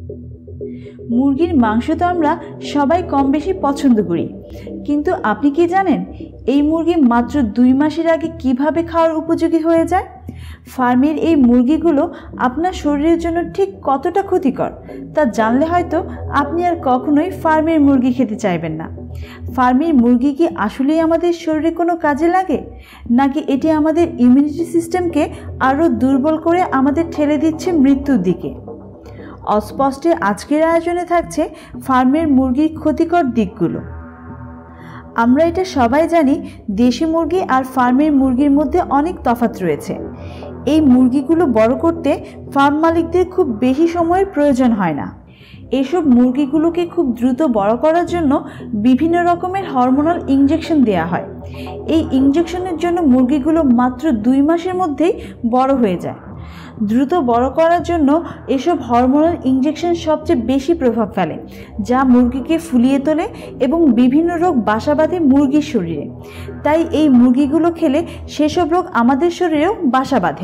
মুরগির মাংস তো আমরা সবাই কম বেশি পছন্দ করি, কিন্তু আপনি কি জানেন এই মুরগি মাত্র 2 মাসের আগে কিভাবে খাওয়ার উপযোগী হয়ে যায়? ফার্মের এই মুরগিগুলো আপনার শরীরের জন্য ঠিক কতটা ক্ষতিকর তা জানলে হয়তো আপনি আর কখনোই ফার্মের মুরগি খেতে চাইবেন না। ফার্মের মুরগি কি আসলেই আমাদের শরীরে কোনো কাজে লাগে, নাকি এটি আমাদের ইমিউনিটি সিস্টেমকে আরও দুর্বল করে আমাদের ঠেলে দিচ্ছে মৃত্যুর দিকে? অস্পষ্টে আজকের আয়োজনে থাকছে ফার্মের মুরগির ক্ষতিকর দিকগুলো। আমরা এটা সবাই জানি, দেশি মুরগি আর ফার্মের মুরগির মধ্যে অনেক তফাৎ রয়েছে। এই মুরগিগুলো বড় করতে ফার্ম মালিকদের খুব বেশি সময়ের প্রয়োজন হয় না। এসব মুরগিগুলোকে খুব দ্রুত বড় করার জন্য বিভিন্ন রকমের হরমোনাল ইনজেকশন দেওয়া হয়। এই ইনজেকশনের জন্য মুরগিগুলো মাত্র 2 মাসের মধ্যেই বড় হয়ে যায়। দ্রুত বড় করার জন্য এসব হরমোনাল ইনজেকশন সবচেয়ে বেশি প্রভাব ফেলে, যা মুরগিকে ফুলিয়ে তোলে এবং বিভিন্ন রোগ বাসা বাঁধে মুরগির শরীরে। তাই এই মুরগিগুলো খেলে সেসব রোগ আমাদের শরীরেও বাসা বাঁধে।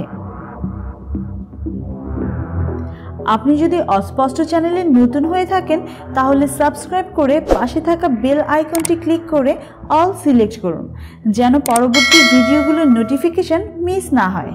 আপনি যদি অস্পষ্ট চ্যানেলে নতুন হয়ে থাকেন তাহলে সাবস্ক্রাইব করে পাশে থাকা বেল আইকনটি ক্লিক করে অল সিলেক্ট করুন, যেন পরবর্তী ভিডিওগুলোর নোটিফিকেশন মিস না হয়।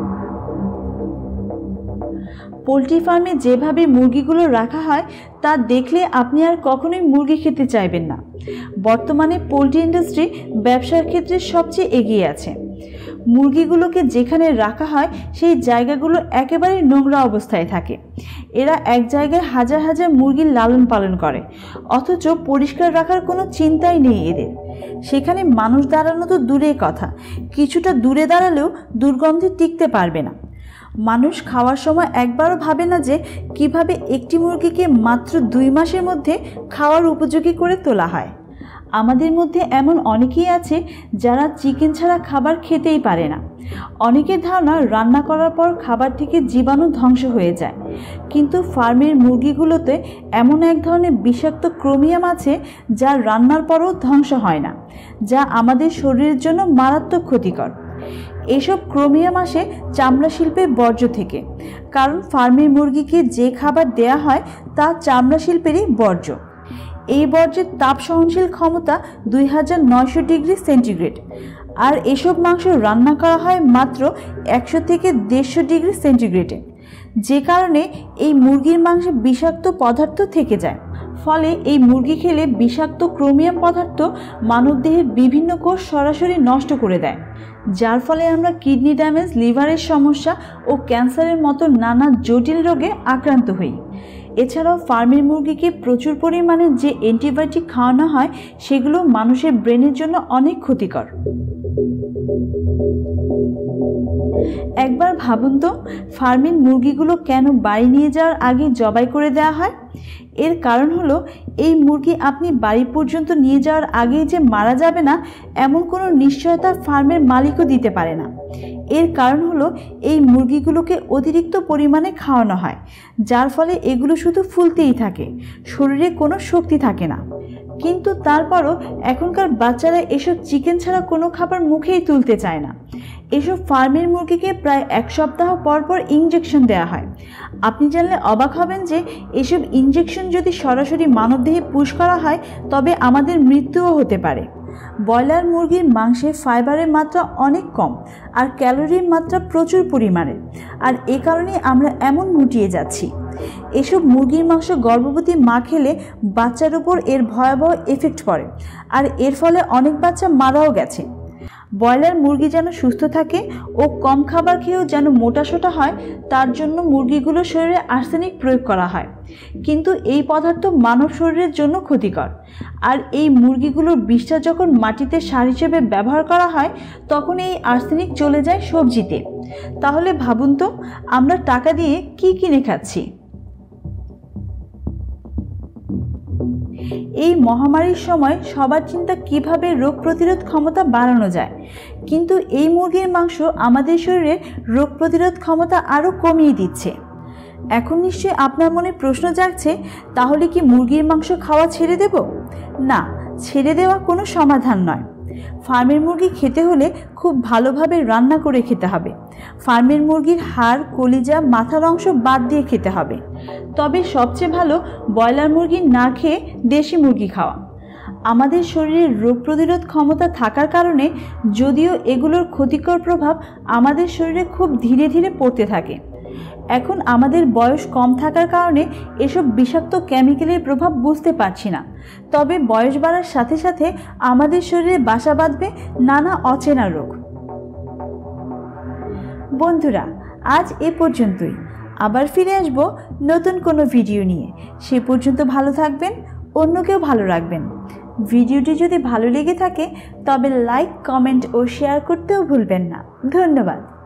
পোলট্রি ফার্মে যেভাবে মুরগিগুলো রাখা হয় তা দেখলে আপনি আর কখনোই মুরগি খেতে চাইবেন না। বর্তমানে পোলট্রি ইন্ডাস্ট্রি ব্যবসার ক্ষেত্রে সবচেয়ে এগিয়ে আছে। মুরগিগুলোকে যেখানে রাখা হয় সেই জায়গাগুলো একেবারে নোংরা অবস্থায় থাকে। এরা এক জায়গায় হাজার হাজার মুরগির লালন পালন করে, অথচ পরিষ্কার রাখার কোনো চিন্তাই নেই এদের। সেখানে মানুষ দাঁড়ানো তো দূরের কথা, কিছুটা দূরে দাঁড়ালেও দুর্গন্ধে টিকতে পারবে না। মানুষ খাওয়ার সময় একবারও ভাবে না যে কিভাবে একটি মুরগিকে মাত্র 2 মাসের মধ্যে খাওয়ার উপযোগী করে তোলা হয়। আমাদের মধ্যে এমন অনেকেই আছে যারা চিকেন ছাড়া খাবার খেতেই পারে না। অনেকের ধারণা রান্না করার পর খাবার থেকে জীবাণু ধ্বংস হয়ে যায়, কিন্তু ফার্মের মুরগিগুলোতে এমন এক ধরনের বিষাক্ত ক্রোমিয়াম আছে যা রান্নার পরও ধ্বংস হয় না, যা আমাদের শরীরের জন্য মারাত্মক ক্ষতিকর। এসব ক্রোমিয়াম আসে চামড়া শিল্পের বর্জ্য থেকে, কারণ ফার্মের মুরগিকে যে খাবার দেয়া হয় তা চামড়া শিল্পেরই বর্জ্য। এই বর্জ্যের তাপ সহনশীল ক্ষমতা 2900 ডিগ্রি সেন্টিগ্রেড, আর এসব মাংস রান্না করা হয় মাত্র 100 থেকে 150 ডিগ্রি সেন্টিগ্রেডে, যে কারণে এই মুরগির মাংসে বিষাক্ত পদার্থ থেকে যায়। ফলে এই মুরগি খেলে বিষাক্ত ক্রোমিয়াম পদার্থ মানবদেহের বিভিন্ন কোষ সরাসরি নষ্ট করে দেয়, যার ফলে আমরা কিডনি ড্যামেজ, লিভারের সমস্যা ও ক্যান্সারের মতো নানা জটিল রোগে আক্রান্ত হই। এছাড়াও ফার্মের মুরগিকে প্রচুর পরিমাণে যে অ্যান্টিবায়োটিক খাওয়ানো হয় সেগুলো মানুষের ব্রেনের জন্য অনেক ক্ষতিকর। একবার ভাবুন তো, ফার্মের মুরগিগুলো কেন বাড়ি নিয়ে যাওয়ার আগে জবাই করে দেওয়া হয়? এর কারণ হলো এই মুরগি আপনি বাড়ি পর্যন্ত নিয়ে যাওয়ার আগেই যে মারা যাবে না এমন কোনো নিশ্চয়তা ফার্মের মালিকও দিতে পারে না। এর কারণ হলো এই মুরগিগুলোকে অতিরিক্ত পরিমাণে খাওয়ানো হয়, যার ফলে এগুলো শুধু ফুলতেই থাকে, শরীরে কোনো শক্তি থাকে না। কিন্তু তারপরও এখনকার বাচ্চারা এসব চিকেন ছাড়া কোনো খাবার মুখেই তুলতে চায় না। এসব ফার্মের মুরগিকে প্রায় 1 সপ্তাহ পর পর ইনজেকশন দেওয়া হয়। আপনি জানলে অবাক হবেন যে এসব ইনজেকশন যদি সরাসরি মানবদেহে পুশ করা হয় তবে আমাদের মৃত্যুও হতে পারে। ব্রয়লার মুরগির মাংসে ফাইবারের মাত্রা অনেক কম আর ক্যালোরির মাত্রা প্রচুর পরিমাণের, আর এ কারণেই আমরা এমন মুটিয়ে যাচ্ছি। এসব মুরগির মাংস গর্ভবতী মা খেলে বাচ্চার উপর এর ভয়াবহ এফেক্ট পড়ে, আর এর ফলে অনেক বাচ্চা মারাও গেছে। ব্রয়লার মুরগি যেন সুস্থ থাকে ও কম খাবার খেয়েও যেন মোটাসোটা হয় তার জন্য মুরগিগুলোর শরীরে আর্সেনিক প্রয়োগ করা হয়, কিন্তু এই পদার্থ মানব শরীরের জন্য ক্ষতিকর। আর এই মুরগিগুলোর বিষটা যখন মাটিতে সার হিসেবে ব্যবহার করা হয় তখন এই আর্সেনিক চলে যায় সবজিতে। তাহলে ভাবুন তো, আমরা টাকা দিয়ে কি কিনে খাচ্ছি? এই মহামারীর সময় সবার চিন্তা কিভাবে রোগ প্রতিরোধ ক্ষমতা বাড়ানো যায়, কিন্তু এই মুরগির মাংস আমাদের শরীরের রোগ প্রতিরোধ ক্ষমতা আরও কমিয়ে দিচ্ছে। এখন নিশ্চয়ই আপনার মনে প্রশ্ন জাগছে, তাহলে কি মুরগির মাংস খাওয়া ছেড়ে দেব? না, ছেড়ে দেওয়া কোনো সমাধান নয়। ফার্মের মুরগি খেতে হলে খুব ভালোভাবে রান্না করে খেতে হবে। ফার্মের মুরগির হাড়, কলিজা, মাথার অংশ বাদ দিয়ে খেতে হবে। তবে সবচেয়ে ভালো ব্রয়লার মুরগি না খেয়ে দেশি মুরগি খাওয়া। আমাদের শরীরে রোগ প্রতিরোধ ক্ষমতা থাকার কারণে যদিও এগুলোর ক্ষতিকর প্রভাব আমাদের শরীরে খুব ধীরে ধীরে পড়তে থাকে। এখন আমাদের বয়স কম থাকার কারণে এসব বিষাক্ত কেমিক্যালের প্রভাব বুঝতে পারছি না। তবে বয়স বাড়ার সাথে সাথে আমাদের শরীরে বাসা বাঁধবে নানা অচেনা রোগ। বন্ধুরা, আজ এ পর্যন্তই। আবার ফিরে আসব নতুন কোনো ভিডিও নিয়ে। সে পর্যন্ত ভালো থাকবেন, অন্যকেও ভালো রাখবেন। ভিডিওটি যদি ভালো লেগে থাকে তবে লাইক, কমেন্ট ও শেয়ার করতেও ভুলবেন না। ধন্যবাদ।